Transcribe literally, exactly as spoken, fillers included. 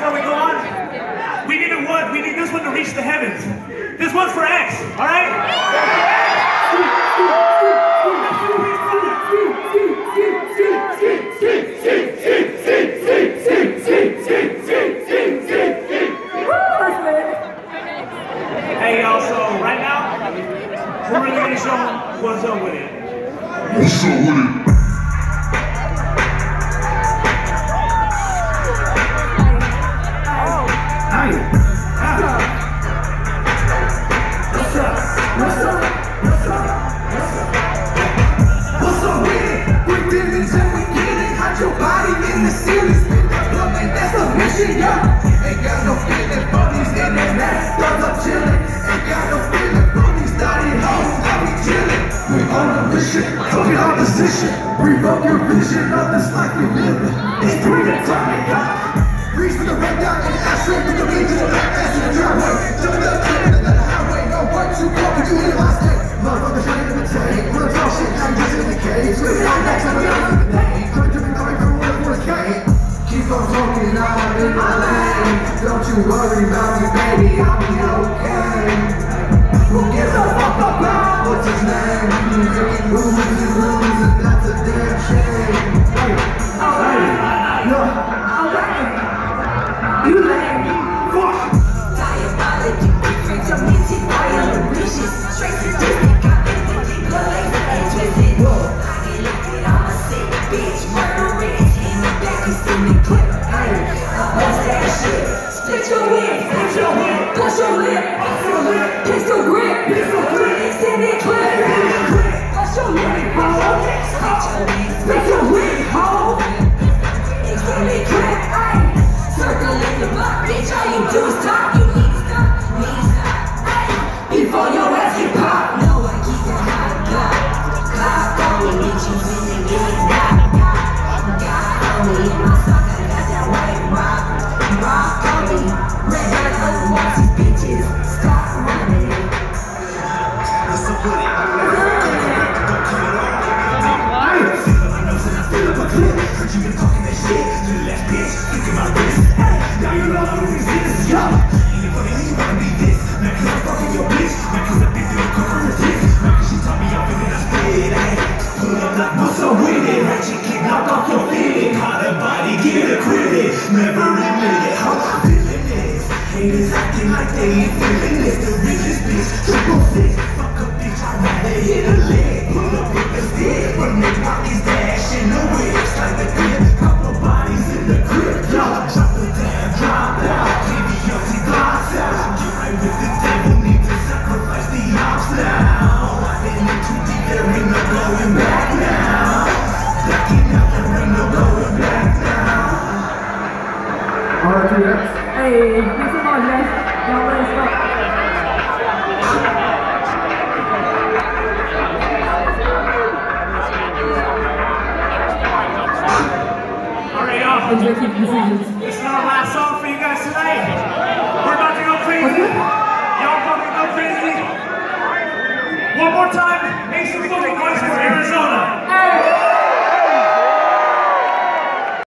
before we go on? We need a one. We need this one to reach the heavens. This one's for X, all right? Hey, y'all, so right now, we're really going to show them what's up with it. What's up with it? Ain't got no feeling for these internet thugs, I'm chillin'. Ain't got no feeling for these naughty hoes, I be chillin'. We on a mission, fucking opposition. Revoke your vision of this life we living. It's three to time, yeah. Reach for the red dot and the ashtray with the beat to the back ass in the driveway. Jump the train and the highway, no what you want, but you in my state. Motherfuckers trying to imitate, wanna talk shit, now you just in the cage. Swing on next, I'm gonna leave the day. Couldn't do it, going through what it was game. Keep on talking, now I'm in my lane. Don't you worry about me, baby, I'll be okay. Who gives a fuck about what's his name? You making moves and moves, and that's a damn shame. Hey, hey, look, alright, you lame, fuck. Diabolic, freaks are minted, violent, vicious, straight sadistic, I've been wicked, blood laser and twisted. I get lifted, I'm a sick bitch, murderous. Split your lip, split your lip, push your lip, pistol grip, pistol grip, extended clip, push your lip, ho, split your lip, ho, extended clip, ayy, circle in the block, bitch, all you do is talk, you need to stop, need to stop, ayy, before your ass get popped, no, I keep that hot clock, clock on me, bitches in the game, got, got, got on me, in my sock, I got that white rock, rock on me. Red light on watch these bitches stop running. What's up with it? Don't come along. I feel my nose and I feel up a clip. Heard you been talking that shit to the left bitch. Look at my wrist. Hey, now you know I'm moving this. Yo, ain't funny how you wanna be this. Man, cause I'm fucking your bitch. Man, cause I've been doing coke for a dick. Man, cause she taught me off and then I spit. Hey, pull up like what's up with it? Ratchet kick, knock off your feet. Caught a body, get acquitted. Never admit it. How haters acting like they ain't feeling this. The realest bitch, triple six. Fuck a bitch, I'd rather hit a leg. Pull up with the stick, run their pockets, dash in the whips like the grip. Couple bodies in the grip, y'all drop the damn, drop out. Baby, empty blocks out. Get right with the devil, need to sacrifice the ops now. I've been in too deep, there ain't no going back now. Backing out, there ain't no going back now. Alright, do that. Hey, thanks so much, guys. Y'all let us know. All right, y'all. Executive decisions.